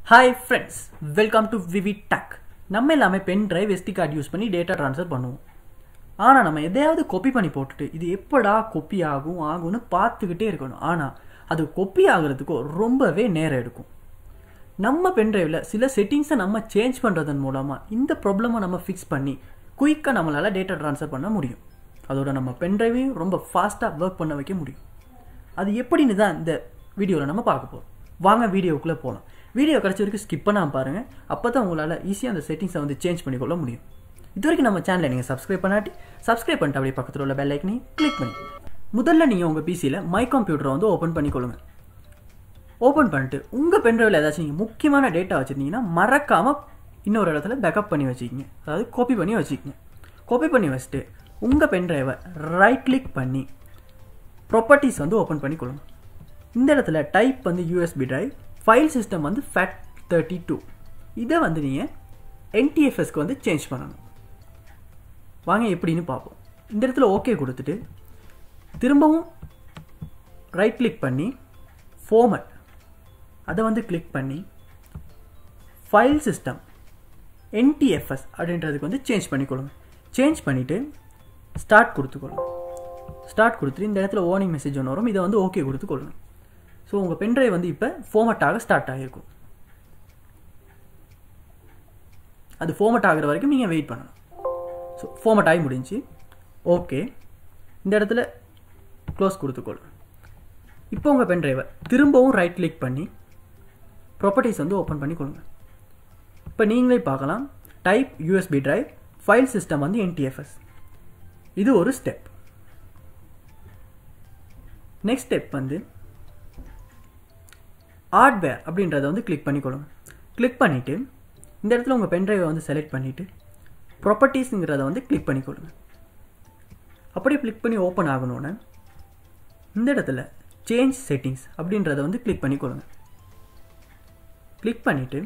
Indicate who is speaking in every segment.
Speaker 1: Hi friends, welcome to Vivid Tech. நம்ம எல்லாமே pen drive SD card use பண்ணி data transfer பண்ணுவோம். ஆனா நம்ம எதையாவது காப்பி பண்ணி போட்டுட்டு இது எப்படா காப்பி ஆகும்னு பார்த்துக்கிட்டே இருக்கணும். ஆனா அது காப்பி ஆகிறதுக்கு ரொம்பவே நேரம் எடுக்கும். நம்ம பென் டிரைவ்ல சில செட்டிங்ஸை நம்ம சேஞ்ச் பண்றதன் மூலமா இந்த ப்ராப்ளமை நம்ம ஃபிக்ஸ் பண்ணி குயிக்கா நம்மளால டேட்டா ட்ரான்ஸ்ஃபர் பண்ண முடியும். அதோட நம்ம பென் டிரைவையும் ரொம்ப ஃபாஸ்டா வர்க் பண்ண வைக்க முடியும். அது எப்படின்னு தான் இந்த வீடியோல நம்ம பார்க்க போறோம். வாங்க வீடியோக்குள்ள போலாம். வீடியோ கிடைச்ச வரைக்கும் ஸ்கிப் பண்ணாம பாருங்க. அப்பதான் உங்களால ஈஸியா அந்த செட்டிங்ஸை வந்து சேஞ்ச் பண்ணிக்கொள்ள முடியும். இதுவரைக்கும் நம்ம சேனலை நீங்க சப்ஸ்கிரைப் பண்ணாட்டி சப்ஸ்கிரைப் பண்ணிட்டு அப்படியே பக்கத்துல உள்ள பெல் ஐக்கனை கிளிக் பண்ணி முதல்ல நீங்க உங்க பிசில மை கம்ப்யூட்டரை வந்து ஓபன் பண்ணிக்கொள்ளுங்க. ஓபன் பண்ணிட்டு உங்க பென்ட்ரைவ்ல ஏதாச்சும் நீங்க முக்கியமான டேட்டா வச்சிருந்தீங்கன்னா மறக்காம இன்னொரு இடத்துல பேக்கப் பண்ணி வச்சுக்கிங்க. அதாவது காப்பி பண்ணி வச்சுக்கிங்க. காப்பி பண்ணி வச்சுட்டு உங்க பென்ட்ரைவை ரைட் கிளிக் பண்ணி ப்ராப்பர்ட்டிஸ் வந்து ஓபன் பண்ணிக்கொள்ளுங்க. இந்த இடத்துல டைப் வந்து USB டிரைவ், ஃபைல் சிஸ்டம் வந்து FAT32. இதை வந்து நீங்கள் NTFSக்கு வந்து சேஞ்ச் பண்ணணும். வாங்க எப்படின்னு பார்ப்போம். இந்த இடத்துல ஓகே கொடுத்துட்டு திரும்பவும் ரைட் கிளிக் பண்ணி ஃபார்மட் அதை வந்து கிளிக் பண்ணி ஃபைல் சிஸ்டம் NTFS அப்படின்றதுக்கு வந்து சேஞ்ச் பண்ணிக்கொள்ளுங்க. சேஞ்ச் பண்ணிவிட்டு ஸ்டார்ட் கொடுத்துக்கொள்ளுங்க. ஸ்டார்ட் கொடுத்துட்டு இந்த இடத்துல வார்னிங் மெசேஜ் ஒன்று வரும். இதை வந்து ஓகே கொடுத்துக்கொள்ளுங்க. ஸோ உங்கள் பென்ட்ரைவ் வந்து இப்போ ஃபார்மட் ஆக ஸ்டார்ட் ஆகிருக்கும். அது ஃபார்மட் ஆகிற வரைக்கும் நீங்கள் வெயிட் பண்ணணும். ஸோ ஃபார்மட் ஆகி முடிஞ்சு ஓகே இந்த இடத்துல க்ளோஸ் கொடுத்துக்கொள்ளுங்க. இப்போ உங்கள் பென்ட்ரைவை திரும்பவும் ரைட் கிளிக் பண்ணி ப்ராப்பர்ட்டிஸ் வந்து ஓப்பன் பண்ணிக்கொள்ளுங்க. இப்போ நீங்களே பார்க்கலாம், type USB drive, file system வந்து NTFS. இது ஒரு ஸ்டெப். நெக்ஸ்ட் ஸ்டெப் வந்து ஹார்ட்வேர் அப்படின்றத வந்து கிளிக் பண்ணிக்கொள்ளுங்க. கிளிக் பண்ணிவிட்டு இந்த இடத்துல உங்கள் பென்ட்ரைவை வந்து செலக்ட் பண்ணிவிட்டு ப்ராப்பர்ட்டிஸுங்கிறத வந்து கிளிக் பண்ணிக்கொள்ளுங்க. அப்படியே கிளிக் பண்ணி ஓப்பன் ஆகணுன்னு இந்த இடத்துல சேஞ்ச் செட்டிங்ஸ் அப்படின்றத வந்து கிளிக் பண்ணிக்கொள்ளுங்க. கிளிக் பண்ணிவிட்டு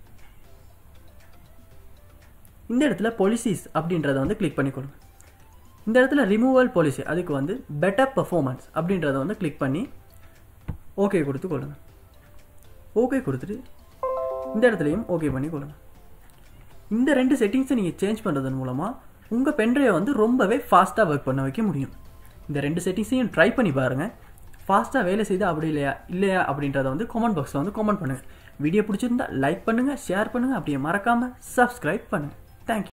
Speaker 1: இந்த இடத்துல பாலிசிஸ் அப்படின்றத வந்து கிளிக் பண்ணிக்கொள்ளுங்க. இந்த இடத்துல ரிமூவல் பாலிசி அதுக்கு வந்து பெட்டர் பெர்ஃபார்மன்ஸ் அப்படின்றத வந்து கிளிக் பண்ணி ஓகே கொடுத்துக்கொள்ளுங்க. ஓகே கொடுத்துட்டு இந்த இடத்துலையும் ஓகே பண்ணிக்கொள்ளுங்க. இந்த ரெண்டு செட்டிங்ஸை நீங்கள் சேஞ்ச் பண்ணுறதன் மூலமாக உங்கள் பென்ட்ரைவை வந்து ரொம்பவே ஃபாஸ்ட்டாக ஒர்க் பண்ண வைக்க முடியும். இந்த ரெண்டு செட்டிங்ஸையும் ட்ரை பண்ணி பாருங்கள். ஃபாஸ்ட்டாக வேலை செய்து அப்படி இல்லையா அப்படின்றத வந்து கமெண்ட் பாக்ஸில் வந்து கமெண்ட் பண்ணுங்கள். வீடியோ பிடிச்சிருந்தா லைக் பண்ணுங்கள், ஷேர் பண்ணுங்கள், அப்படியே மறக்காமல் சப்ஸ்கிரைப் பண்ணுங்கள். தேங்க்யூ.